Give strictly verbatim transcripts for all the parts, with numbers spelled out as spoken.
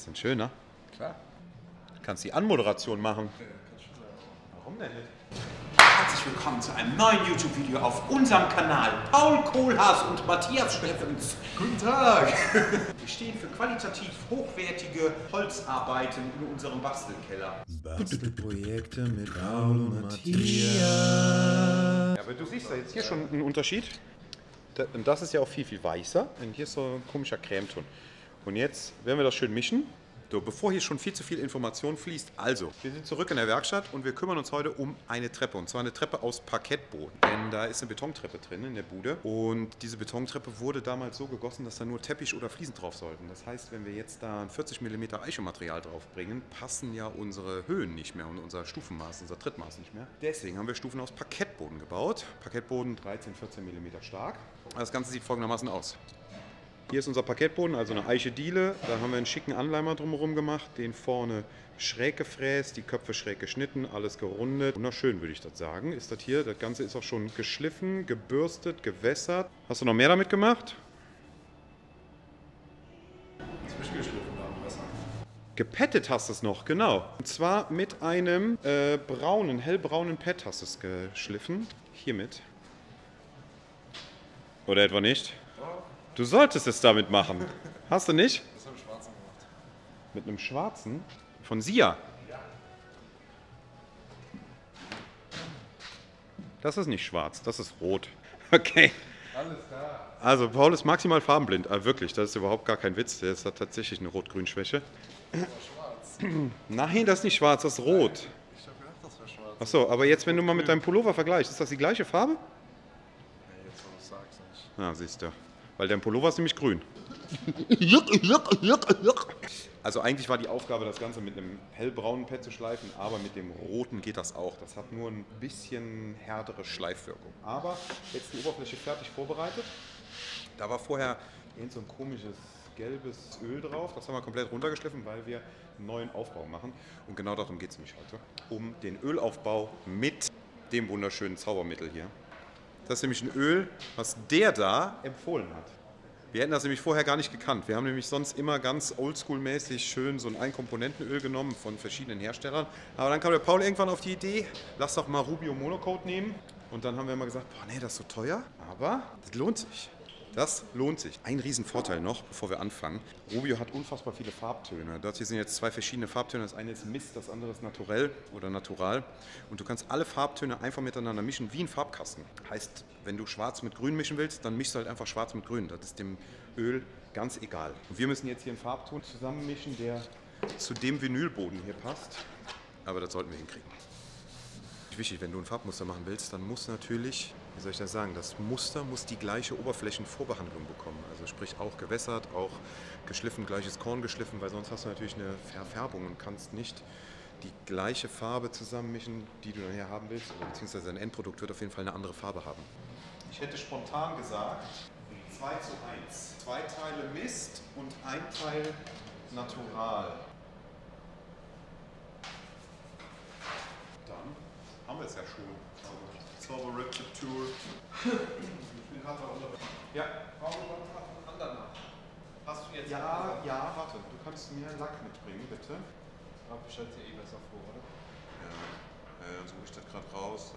Ist denn schön, ne? Klar. Kannst die Anmoderation machen. Warum denn nicht? Herzlich willkommen zu einem neuen YouTube-Video auf unserem Kanal. Paul Kohlhaas und Matthias Steffens. Guten Tag. Wir stehen für qualitativ hochwertige Holzarbeiten in unserem Bastelkeller. Bastelprojekte mit Paul und Matthias. Ja, aber du siehst ja jetzt hier schon einen Unterschied. Und das ist ja auch viel, viel weißer. Und hier ist so ein komischer Cremeton. Und jetzt werden wir das schön mischen. So, bevor hier schon viel zu viel Information fließt. Also, wir sind zurück in der Werkstatt und wir kümmern uns heute um eine Treppe. Und zwar eine Treppe aus Parkettboden. Denn da ist eine Betontreppe drin in der Bude. Und diese Betontreppe wurde damals so gegossen, dass da nur Teppich oder Fliesen drauf sollten. Das heißt, wenn wir jetzt da ein vierzig Millimeter Eichematerial drauf bringen, passen ja unsere Höhen nicht mehr und unser Stufenmaß, unser Trittmaß nicht mehr. Deswegen haben wir Stufen aus Parkettboden gebaut. Parkettboden dreizehn, vierzehn Millimeter stark. Das Ganze sieht folgendermaßen aus. Hier ist unser Parkettboden, also eine Eiche Diele. Da haben wir einen schicken Anleimer drumherum gemacht, den vorne schräg gefräst, die Köpfe schräg geschnitten, alles gerundet. Wunderschön, würde ich das sagen. Ist das hier? Das Ganze ist auch schon geschliffen, gebürstet, gewässert. Hast du noch mehr damit gemacht? Zwischengeschliffen haben besser. Gepettet hast du es noch, genau. Und zwar mit einem äh, braunen, hellbraunen Pad hast du es geschliffen. Hiermit. Oder etwa nicht? Du solltest es damit machen. Hast du nicht? Das habe ich schwarzen gemacht. Mit einem schwarzen? Von Sia? Ja. Das ist nicht schwarz, das ist rot. Okay. Alles klar. Also Paul ist maximal farbenblind. Ah, wirklich, das ist überhaupt gar kein Witz. Der ist- hat tatsächlich eine Rot-Grün-Schwäche. Das war schwarz. Nein, das ist nicht schwarz, das ist rot. Ich habe gedacht, das wäre schwarz. Achso, aber jetzt, wenn du mal mit deinem Pullover vergleichst, ist das die gleiche Farbe? Nee, jetzt, wo du es sagst, nicht. Na, siehst du. Weil dein Pullover ist nämlich grün. Also eigentlich war die Aufgabe, das Ganze mit einem hellbraunen Pad zu schleifen, aber mit dem roten geht das auch. Das hat nur ein bisschen härtere Schleifwirkung. Aber jetzt die Oberfläche fertig vorbereitet. Da war vorher irgend so ein komisches gelbes Öl drauf. Das haben wir komplett runtergeschliffen, weil wir einen neuen Aufbau machen. Und genau darum geht es nämlich heute. Um den Ölaufbau mit dem wunderschönen Zaubermittel hier. Das ist nämlich ein Öl, was der da empfohlen hat. Wir hätten das nämlich vorher gar nicht gekannt. Wir haben nämlich sonst immer ganz oldschool-mäßig schön so ein Einkomponentenöl genommen von verschiedenen Herstellern. Aber dann kam der Paul irgendwann auf die Idee, lass doch mal Rubio Monocoat nehmen. Und dann haben wir immer gesagt, boah nee, das ist so teuer, aber das lohnt sich. Das lohnt sich. Ein Riesenvorteil noch, bevor wir anfangen. Rubio hat unfassbar viele Farbtöne. Das hier sind jetzt zwei verschiedene Farbtöne. Das eine ist Mist, das andere ist Naturell oder Natural. Und du kannst alle Farbtöne einfach miteinander mischen, wie ein Farbkasten. Heißt, wenn du schwarz mit grün mischen willst, dann mischst du halt einfach schwarz mit grün. Das ist dem Öl ganz egal. Und wir müssen jetzt hier einen Farbton zusammenmischen, der zu dem Vinylboden hier passt. Aber das sollten wir hinkriegen. Wichtig, wenn du ein Farbmuster machen willst, dann muss natürlich, wie soll ich das sagen, das Muster muss die gleiche Oberflächenvorbehandlung bekommen. Also sprich auch gewässert, auch geschliffen, gleiches Korn geschliffen, weil sonst hast du natürlich eine Verfärbung und kannst nicht die gleiche Farbe zusammenmischen, die du nachher haben willst. Oder beziehungsweise dein Endprodukt wird auf jeden Fall eine andere Farbe haben. Ich hätte spontan gesagt, zwei zu eins. Zwei Teile Mist und ein Teil Natural. Dann haben wir es ja schon. Zauberrezeptur. Ja. Hast du jetzt Ja, ja, warte. Du kannst mir Lack mitbringen, bitte. Aber stellt dir eh besser vor, oder? Ja, äh, dann suche ich das gerade raus.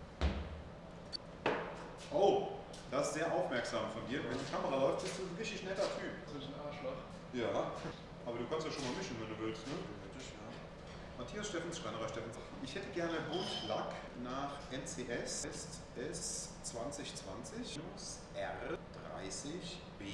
Oh, das ist sehr aufmerksam von dir. Wenn die Kamera läuft, bist du ein richtig netter Typ. Das ist ein Arschloch. Ja, aber du kannst ja schon mal mischen, wenn du willst, ne? Matthias Steffens, Schreinerei Steffens. Ich hätte gerne Buntlack nach N C S S zwanzig zwanzig R dreißig B.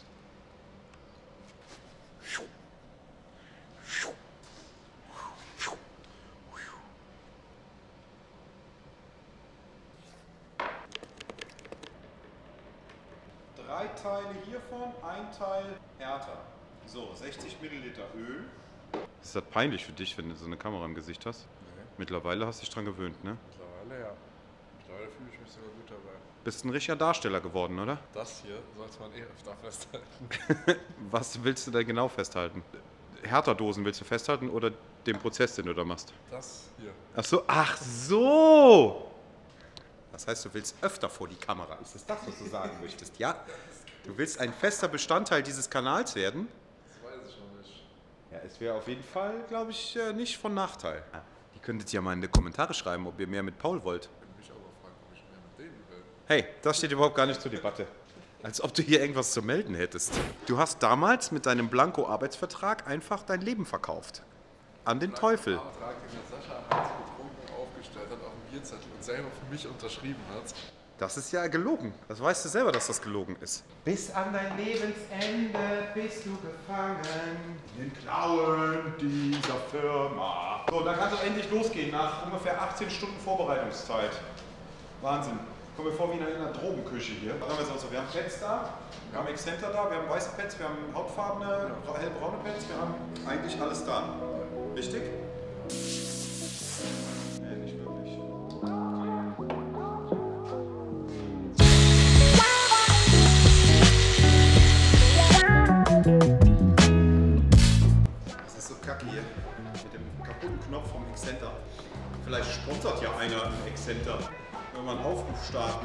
Drei Teile hiervon, ein Teil härter. So, sechzig Milliliter Öl. Ist das peinlich für dich, wenn du so eine Kamera im Gesicht hast? Nee. Mittlerweile hast du dich dran gewöhnt, ne? Mittlerweile ja. Mittlerweile fühle ich mich sogar gut dabei. Bist ein richtiger Darsteller geworden, oder? Das hier sollte man eh öfter festhalten. Was willst du da genau festhalten? Härterdosen willst du festhalten oder den Prozess, den du da machst? Das hier. Ach so, ach so! Das heißt, du willst öfter vor die Kamera. Ist das das, was du sagen möchtest? Ja? Du willst ein fester Bestandteil dieses Kanals werden? Das weiß ich noch nicht. Ja, Ja, es wäre auf jeden Fall, glaube ich, nicht von Nachteil. Ihr könntet ja mal in die Kommentare schreiben, ob ihr mehr mit Paul wollt. Ich würde mich aber fragen, ob ich mehr mit denen will. Hey, das steht überhaupt gar nicht zur Debatte. Als ob du hier irgendwas zu melden hättest. Du hast damals mit deinem Blanko-Arbeitsvertrag einfach dein Leben verkauft. An den Teufel. Den Vertrag, den der Sascha abends betrunken aufgestellt hat auf dem Bierzettel und selber für mich unterschrieben hat. Das ist ja gelogen. Das weißt du selber, dass das gelogen ist. Bis an dein Lebensende bist du gefangen in den Klauen dieser Firma. So, dann kann es auch endlich losgehen nach ungefähr achtzehn Stunden Vorbereitungszeit. Wahnsinn. Kommen wir vor wie in einer Drogenküche hier. Was haben wir sonst so? Wir haben Pads da, wir haben Exzenter da, wir haben weiße Pads, wir haben hautfarbene, hellbraune Pads, wir haben eigentlich alles da. Richtig? Nee, nicht wirklich. Das ist so kacke hier. Mit dem kaputten Knopf vom Exzenter. Vielleicht sponsert ja einer einen Exzenter. Wenn wir einen Aufruf starten.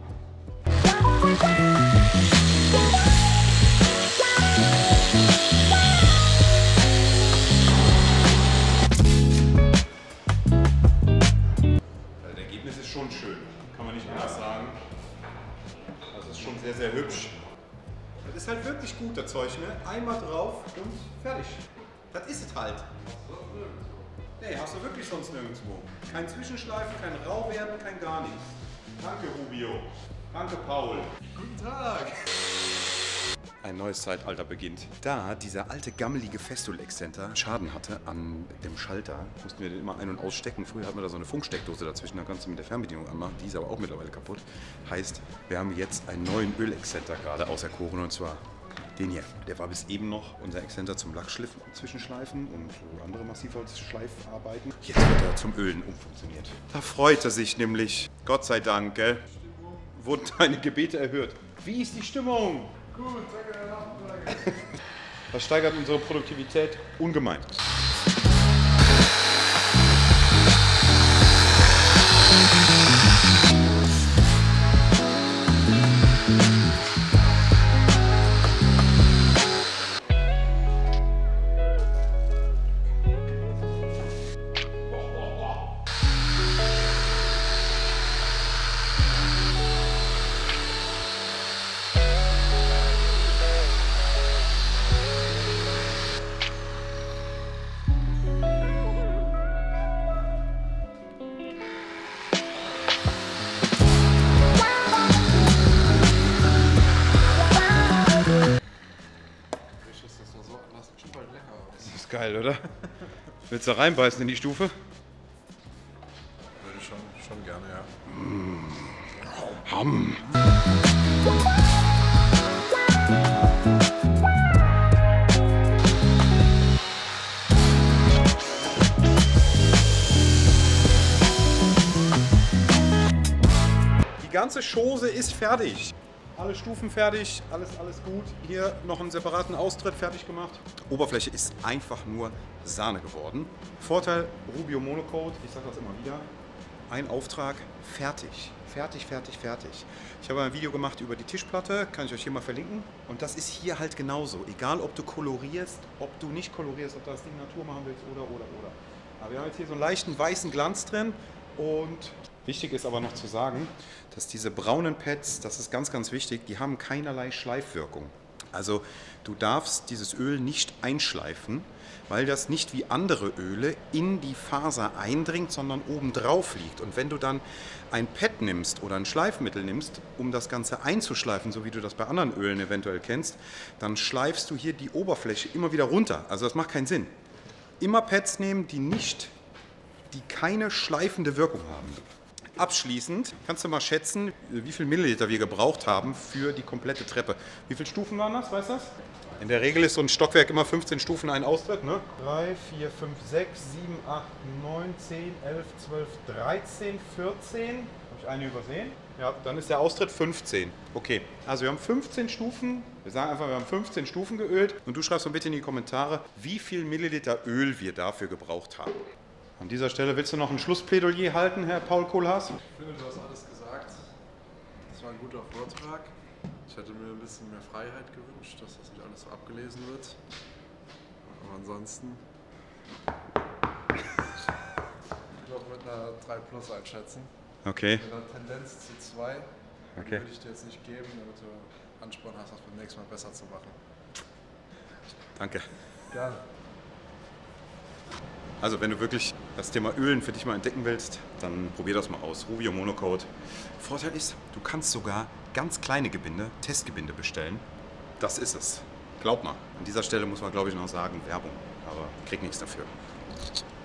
Das Ergebnis ist schon schön, kann man nicht anders sagen. Das ist schon sehr, sehr hübsch. Das ist halt wirklich gut, das Zeug, ne? Einmal drauf und fertig. Das ist es halt. Nee, hast du wirklich sonst nirgendwo. Kein Zwischenschleifen, kein Rauwerden, kein gar nichts. Danke, Rubio. Danke, Paul. Guten Tag. Ein neues Zeitalter beginnt. Da dieser alte, gammelige Festool-Exzenter Schaden hatte an dem Schalter, mussten wir den immer ein- und ausstecken. Früher hatten wir da so eine Funksteckdose dazwischen, da kannst du mit der Fernbedienung anmachen. Die ist aber auch mittlerweile kaputt. Heißt, wir haben jetzt einen neuen Ölexzenter gerade auserkoren, und zwar den hier. Der war bis eben noch unser Exzenter zum Lackschliffen und Zwischenschleifen und andere Massivholzschleifarbeiten. Jetzt wird er zum Ölen umfunktioniert. Da freut er sich nämlich. Gott sei Dank, gell? Wurden deine Gebete erhört. Wie ist die Stimmung? Gut, danke der Nachfrage. Das steigert unsere Produktivität ungemein. Geil, oder? Willst du reinbeißen in die Stufe? Würde ich schon, schon gerne, ja. Mmh. Ham. Die ganze Chose ist fertig. Alle Stufen fertig, alles, alles gut. Hier noch einen separaten Austritt fertig gemacht. Oberfläche ist einfach nur Sahne geworden. Vorteil, Rubio Monocoat, ich sage das immer wieder, ein Auftrag, fertig. Fertig, fertig, fertig. Ich habe ein Video gemacht über die Tischplatte, kann ich euch hier mal verlinken. Und das ist hier halt genauso. Egal, ob du kolorierst, ob du nicht kolorierst, ob du das Ding Natur machen willst oder, oder, oder. Aber wir haben jetzt hier so einen leichten weißen Glanz drin. Und wichtig ist aber noch zu sagen, dass diese braunen Pads, das ist ganz, ganz wichtig, die haben keinerlei Schleifwirkung. Also du darfst dieses Öl nicht einschleifen, weil das nicht wie andere Öle in die Faser eindringt, sondern oben drauf liegt. Und wenn du dann ein Pad nimmst oder ein Schleifmittel nimmst, um das Ganze einzuschleifen, so wie du das bei anderen Ölen eventuell kennst, dann schleifst du hier die Oberfläche immer wieder runter. Also das macht keinen Sinn. Immer Pads nehmen, die nicht, die keine schleifende Wirkung haben. Abschließend kannst du mal schätzen, wie viel Milliliter wir gebraucht haben für die komplette Treppe. Wie viele Stufen waren das, weißt du das? In der Regel ist so ein Stockwerk immer fünfzehn Stufen, ein Austritt, ne? drei, vier, fünf, sechs, sieben, acht, neun, zehn, elf, zwölf, dreizehn, vierzehn. Habe ich eine übersehen? Ja, dann ist der Austritt fünfzehn. Okay, also wir haben fünfzehn Stufen. Wir sagen einfach, wir haben fünfzehn Stufen geölt. Und du schreibst mal bitte in die Kommentare, wie viel Milliliter Öl wir dafür gebraucht haben. An dieser Stelle willst du noch ein Schlussplädoyer halten, Herr Paul Kohlhaas? Ich finde, du hast alles gesagt. Das war ein guter Vortrag. Ich hätte mir ein bisschen mehr Freiheit gewünscht, dass das nicht alles so abgelesen wird. Aber ansonsten. Ich glaube mit einer drei plus einschätzen. Okay. Mit einer Tendenz zu zwei. Okay. Würde ich dir jetzt nicht geben, damit du Ansporn hast, das beim nächsten Mal besser zu machen. Danke. Gerne. Also wenn du wirklich das Thema Ölen für dich mal entdecken willst, dann probier das mal aus. Rubio Monocoat. Vorteil ist, du kannst sogar ganz kleine Gebinde, Testgebinde bestellen. Das ist es. Glaub mal. An dieser Stelle muss man, glaube ich, noch sagen, Werbung. Aber krieg nichts dafür.